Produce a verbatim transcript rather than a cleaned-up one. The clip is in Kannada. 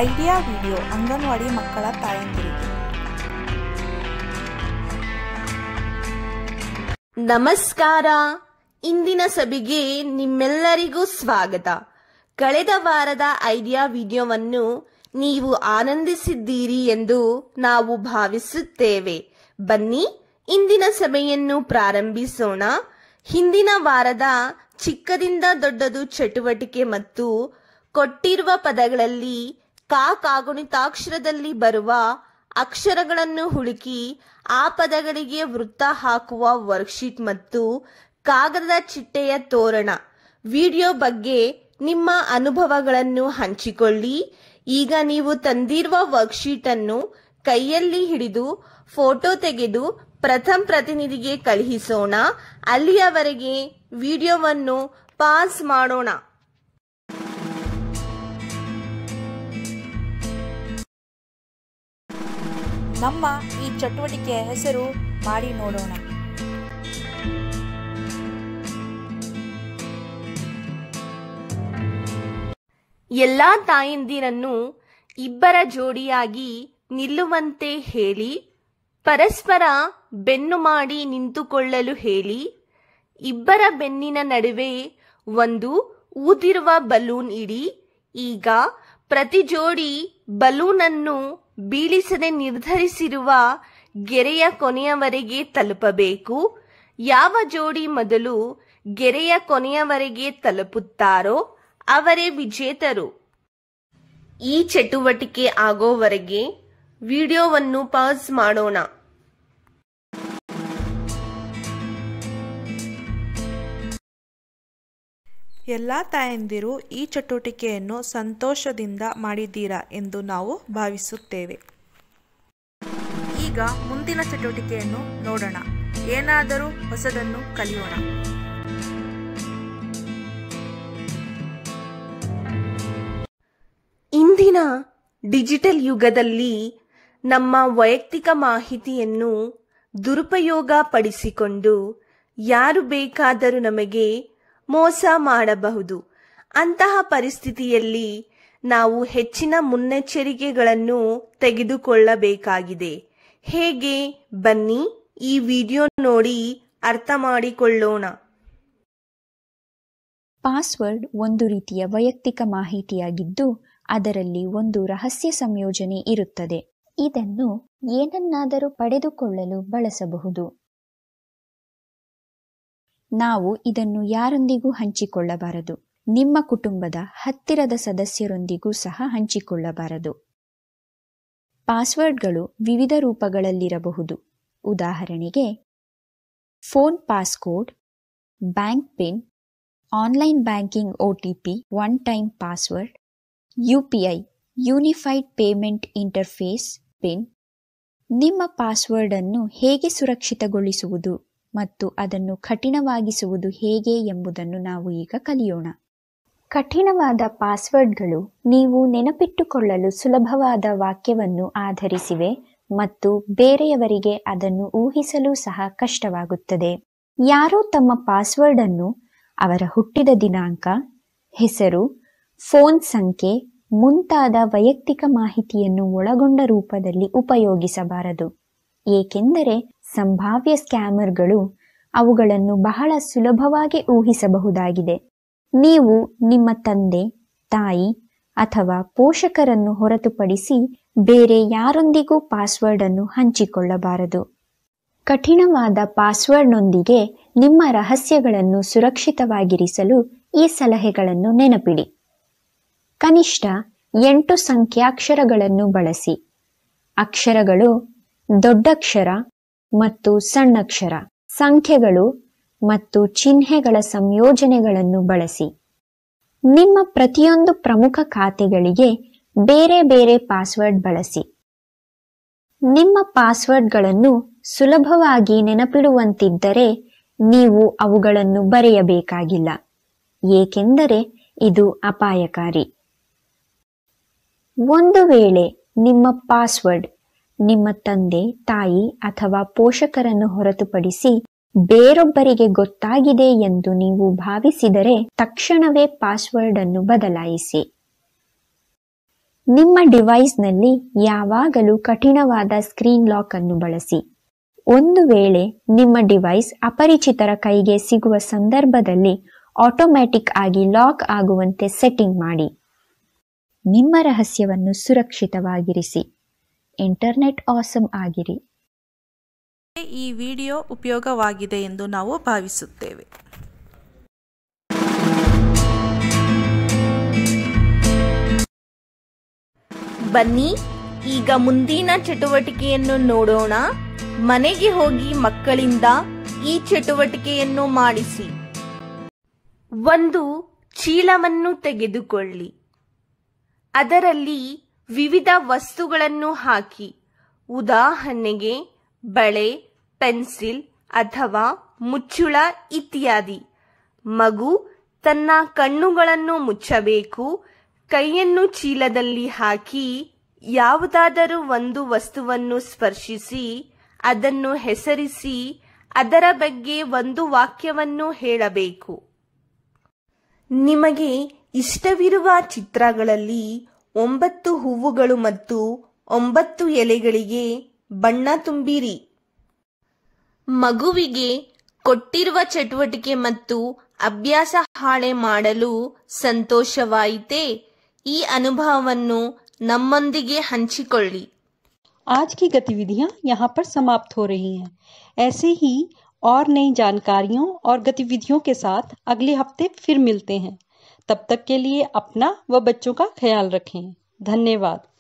ಐಡಿಯಾ ವಿಡಿಯೋ ಅಂಗನವಾಡಿ ಮಕ್ಕಳ ತಾಯಂದಿರಿಗೆ. ನಮಸ್ಕಾರ. ಇಂದಿನ ಸಭೆಗೆ ನಿಮ್ಮೆಲ್ಲರಿಗೂ ಸ್ವಾಗತ. ಕಳೆದ ವಾರದ ಐಡಿಯಾ ವಿಡಿಯೋವನ್ನು ನೀವು ಆನಂದಿಸಿದ್ದೀರಿ ಎಂದು ನಾವು ಭಾವಿಸುತ್ತೇವೆ. ಬನ್ನಿ ಇಂದಿನ ಸಭೆಯನ್ನು ಪ್ರಾರಂಭಿಸೋಣ. ಹಿಂದಿನ ವಾರದ ಚಿಕ್ಕದಿಂದ ದೊಡ್ಡದು ಚಟುವಟಿಕೆ ಮತ್ತು ಕೊಟ್ಟಿರುವ ಪದಗಳಲ್ಲಿ ಕಾ ಕಾಗುಣಿತಾಕ್ಷರದಲ್ಲಿ ಬರುವ ಅಕ್ಷರಗಳನ್ನು ಹುಡುಕಿ ಆ ಪದಗಳಿಗೆ ವೃತ್ತ ಹಾಕುವ ವರ್ಕ್ಶೀಟ್ ಮತ್ತು ಕಾಗದದ ಚಿಟ್ಟೆಯ ತೋರಣ ವಿಡಿಯೋ ಬಗ್ಗೆ ನಿಮ್ಮ ಅನುಭವಗಳನ್ನು ಹಂಚಿಕೊಳ್ಳಿ. ಈಗ ನೀವು ತಂದಿರುವ ವರ್ಕ್ಶೀಟ್ ಅನ್ನು ಕೈಯಲ್ಲಿ ಹಿಡಿದು ಫೋಟೋ ತೆಗೆದು ಪ್ರಥಮ ಪ್ರತಿನಿಧಿಗೆ ಕಳುಹಿಸೋಣ. ಅಲ್ಲಿಯವರೆಗೆ ವಿಡಿಯೋವನ್ನು ಪಾಸ್ ಮಾಡೋಣ. ನಮ್ಮ ಈ ಚಟುವಟಿಕೆಯ ಹೆಸರು ಮಾಡಿ ನೋಡೋಣ. ಎಲ್ಲಾ ತಾಯಂದಿರನ್ನು ಇಬ್ಬರ ಜೋಡಿಯಾಗಿ ನಿಲ್ಲುವಂತೆ ಹೇಳಿ, ಪರಸ್ಪರ ಬೆನ್ನು ಮಾಡಿ ನಿಂತುಕೊಳ್ಳಲು ಹೇಳಿ. ಇಬ್ಬರ ಬೆನ್ನಿನ ನಡುವೆ ಒಂದು ಊದಿರುವ ಬಲೂನ್ ಇಡಿ. ಈಗ ಪ್ರತಿ ಜೋಡಿ ಬಲೂನ್ ಅನ್ನು ಬೀಳಿಸದೆ ನಿರ್ಧರಿಸಿರುವ ಗೆರೆಯ ಕೊನೆಯವರೆಗೆ ತಲುಪಬೇಕು. ಯಾವ ಜೋಡಿ ಮೊದಲು ಗೆರೆಯ ಕೊನೆಯವರೆಗೆ ತಲುಪುತ್ತಾರೋ ಅವರೇ ವಿಜೇತರು. ಈ ಚಟುವಟಿಕೆ ಆಗೋವರೆಗೆ ವಿಡಿಯೋವನ್ನು ಪಾಸ್ ಮಾಡೋಣ. ಎಲ್ಲ ತಾಯಂದಿರು ಈ ಚಟುವಟಿಕೆಯನ್ನು ಸಂತೋಷದಿಂದ ಮಾಡಿದ್ದೀರಾ ಎಂದು ನಾವು ಭಾವಿಸುತ್ತೇವೆ. ಈಗ ಮುಂದಿನ ಚಟುವಟಿಕೆಯನ್ನು ನೋಡೋಣ. ಏನಾದರೂ ಹೊಸದನ್ನು ಕಲಿಯೋಣ. ಇಂದಿನ ಡಿಜಿಟಲ್ ಯುಗದಲ್ಲಿ ನಮ್ಮ ವೈಯಕ್ತಿಕ ಮಾಹಿತಿಯನ್ನು ದುರುಪಯೋಗ ಪಡಿಸಿಕೊಂಡು ಯಾರು ಬೇಕಾದರೂ ನಮಗೆ ಮೋಸ ಮಾಡಬಹುದು. ಅಂತಹ ಪರಿಸ್ಥಿತಿಯಲ್ಲಿ ನಾವು ಹೆಚ್ಚಿನ ಮುನ್ನೆಚ್ಚರಿಕೆಗಳನ್ನು ತೆಗೆದುಕೊಳ್ಳಬೇಕಾಗಿದೆ. ಹೇಗೆ? ಬನ್ನಿ ಈ ವಿಡಿಯೋ ನೋಡಿ ಅರ್ಥ ಮಾಡಿಕೊಳ್ಳೋಣ. ಪಾಸ್ವರ್ಡ್ ಒಂದು ರೀತಿಯ ವೈಯಕ್ತಿಕ ಮಾಹಿತಿಯಾಗಿದ್ದು ಅದರಲ್ಲಿ ಒಂದು ರಹಸ್ಯ ಸಂಯೋಜನೆ ಇರುತ್ತದೆ. ಇದನ್ನು ಏನನ್ನಾದರೂ ಪಡೆದುಕೊಳ್ಳಲು ಬಳಸಬಹುದು. ನಾವು ಇದನ್ನು ಯಾರೊಂದಿಗೂ ಹಂಚಿಕೊಳ್ಳಬಾರದು. ನಿಮ್ಮ ಕುಟುಂಬದ ಹತ್ತಿರದ ಸದಸ್ಯರೊಂದಿಗೂ ಸಹ ಹಂಚಿಕೊಳ್ಳಬಾರದು. ಪಾಸ್ವರ್ಡ್ಗಳು ವಿವಿಧ ರೂಪಗಳಲ್ಲಿರಬಹುದು. ಉದಾಹರಣೆಗೆ phone passcode, bank pin, online banking OTP, one time password, UPI unified payment interface pin. ನಿಮ್ಮ ಪಾಸ್ವರ್ಡ್ ಅನ್ನು ಹೇಗೆ ಸುರಕ್ಷಿತಗೊಳಿಸುವುದು ಮತ್ತು ಅದನ್ನು ಕಠಿಣವಾಗಿಸುವುದು ಹೇಗೆ ಎಂಬುದನ್ನು ನಾವು ಈಗ ಕಲಿಯೋಣ. ಕಠಿಣವಾದ ಪಾಸ್ವರ್ಡ್ಗಳು ನೀವು ನೆನಪಿಟ್ಟುಕೊಳ್ಳಲು ಸುಲಭವಾದ ವಾಕ್ಯವನ್ನು ಆಧರಿಸಿವೆ ಮತ್ತು ಬೇರೆಯವರಿಗೆ ಅದನ್ನು ಊಹಿಸಲು ಸಹ ಕಷ್ಟವಾಗುತ್ತದೆ. ಯಾರೋ ತಮ್ಮ ಪಾಸ್ವರ್ಡ್ ಅನ್ನು ಅವರ ಹುಟ್ಟಿದ ದಿನಾಂಕ, ಹೆಸರು, ಫೋನ್ ಸಂಖ್ಯೆ ಮುಂತಾದ ವೈಯಕ್ತಿಕ ಮಾಹಿತಿಯನ್ನು ಒಳಗೊಂಡ ರೂಪದಲ್ಲಿ ಉಪಯೋಗಿಸಬಾರದು. ಏಕೆಂದರೆ ಸಂಭಾವ್ಯ ಸ್ಕ್ಯಾಮರ್ಗಳು ಅವುಗಳನ್ನು ಬಹಳ ಸುಲಭವಾಗಿ ಊಹಿಸಬಹುದಾಗಿದೆ. ನೀವು ನಿಮ್ಮ ತಂದೆ, ತಾಯಿ ಅಥವಾ ಪೋಷಕರನ್ನು ಹೊರತುಪಡಿಸಿ ಬೇರೆ ಯಾರೊಂದಿಗೂ ಪಾಸ್ವರ್ಡ್ ಅನ್ನು ಹಂಚಿಕೊಳ್ಳಬಾರದು. ಕಠಿಣವಾದ ಪಾಸ್ವರ್ಡ್ನೊಂದಿಗೆ ನಿಮ್ಮ ರಹಸ್ಯಗಳನ್ನು ಸುರಕ್ಷಿತವಾಗಿರಿಸಲು ಈ ಸಲಹೆಗಳನ್ನು ನೆನಪಿಡಿ. ಕನಿಷ್ಠ ಎಂಟು ಸಂಖ್ಯಾಕ್ಷರಗಳನ್ನು ಬಳಸಿ. ಅಕ್ಷರಗಳು ದೊಡ್ಡಕ್ಷರ ಮತ್ತು ಸಣ್ಣಕ್ಷರ, ಸಂಖ್ಯೆಗಳು ಮತ್ತು ಚಿಹ್ನೆಗಳ ಸಂಯೋಜನೆಗಳನ್ನು ಬಳಸಿ. ನಿಮ್ಮ ಪ್ರತಿಯೊಂದು ಪ್ರಮುಖ ಖಾತೆಗಳಿಗೆ ಬೇರೆ ಬೇರೆ ಪಾಸ್ವರ್ಡ್ ಬಳಸಿ. ನಿಮ್ಮ ಪಾಸ್ವರ್ಡ್ಗಳನ್ನು ಸುಲಭವಾಗಿ ನೆನಪಿಡುವಂತಿದ್ದರೆ ನೀವು ಅವುಗಳನ್ನು ಬರೆಯಬೇಕಾಗಿಲ್ಲ, ಏಕೆಂದರೆ ಇದು ಅಪಾಯಕಾರಿ. ಒಂದು ವೇಳೆ ನಿಮ್ಮ ಪಾಸ್ವರ್ಡ್ ನಿಮ್ಮ ತಂದೆ, ತಾಯಿ ಅಥವಾ ಪೋಷಕರನ್ನು ಹೊರತುಪಡಿಸಿ ಬೇರೊಬ್ಬರಿಗೆ ಗೊತ್ತಾಗಿದೆ ಎಂದು ನೀವು ಭಾವಿಸಿದರೆ ತಕ್ಷಣವೇ ಪಾಸ್ವರ್ಡ್ ಅನ್ನು ಬದಲಾಯಿಸಿ. ನಿಮ್ಮ ಡಿವೈಸ್ನಲ್ಲಿ ಯಾವಾಗಲೂ ಕಠಿಣವಾದ ಸ್ಕ್ರೀನ್ ಲಾಕ್ ಅನ್ನು ಬಳಸಿ. ಒಂದು ವೇಳೆ ನಿಮ್ಮ ಡಿವೈಸ್ ಅಪರಿಚಿತರ ಕೈಗೆ ಸಿಗುವ ಸಂದರ್ಭದಲ್ಲಿ ಆಟೋಮ್ಯಾಟಿಕ್ ಆಗಿ ಲಾಕ್ ಆಗುವಂತೆ ಸೆಟ್ಟಿಂಗ್ ಮಾಡಿ. ನಿಮ್ಮ ರಹಸ್ಯವನ್ನು ಸುರಕ್ಷಿತವಾಗಿರಿಸಿ. ಇಂಟರ್ನೆಟ್ ಆಸಮ್ ಆಗಿರಿ. ಈ ವಿಡಿಯೋ ಉಪಯೋಗವಾಗಿದೆ ಎಂದು ನಾವು ಭಾವಿಸುತ್ತೇವೆ. ಬನ್ನಿ ಈಗ ಮುಂದಿನ ಚಟುವಟಿಕೆಯನ್ನು ನೋಡೋಣ. ಮನೆಗೆ ಹೋಗಿ ಮಕ್ಕಳಿಂದ ಈ ಚಟುವಟಿಕೆಯನ್ನು ಮಾಡಿಸಿ. ಒಂದು ಚೀಲವನ್ನು ತೆಗೆದುಕೊಳ್ಳಿ. ಅದರಲ್ಲಿ ವಿವಿಧ ವಸ್ತುಗಳನ್ನು ಹಾಕಿ. ಉದಾಹರಣೆಗೆ ಬಳೆ, ಪೆನ್ಸಿಲ್ ಅಥವಾ ಮುಚ್ಚುಳ ಇತ್ಯಾದಿ. ಮಗು ತನ್ನ ಕಣ್ಣುಗಳನ್ನು ಮುಚ್ಚಬೇಕು. ಕೈಯನ್ನು ಚೀಲದಲ್ಲಿ ಹಾಕಿ ಯಾವುದಾದರೂ ಒಂದು ವಸ್ತುವನ್ನು ಸ್ಪರ್ಶಿಸಿ ಅದನ್ನು ಹೆಸರಿಸಿ ಅದರ ಬಗ್ಗೆ ಒಂದು ವಾಕ್ಯವನ್ನು ಹೇಳಬೇಕು. ನಿಮಗೆ ಇಷ್ಟವಿರುವ ಚಿತ್ರಗಳಲ್ಲಿ ಒಂಬತ್ತು ಹೂವುಗಳು ಮತ್ತು ಒಂಬತ್ತು ಎಲೆಗಳಿಗೆ ಬಣ್ಣ ತುಂಬಿರಿ. ಮಗುವಿಗೆ ಕೊಟ್ಟಿರುವ ಚಟುವಟಿಕೆ ಮತ್ತು ಅಭ್ಯಾಸ ಹಾಳೆ ಮಾಡಲು ಸಂತೋಷವಾಯಿತೇ? ಈ ಅನುಭವವನ್ನು ನಮ್ಮೊಂದಿಗೆ ಹಂಚಿಕೊಳ್ಳಿ. आज की गतिविधियां यहाँ पर समाप्त हो रही हैं। ऐसे ही और नई जानकारियों और गतिविधियों के साथ अगले हफ्ते फिर मिलते हैं। तब तक के लिए अपना व बच्चों का ख्याल रखें। धन्यवाद।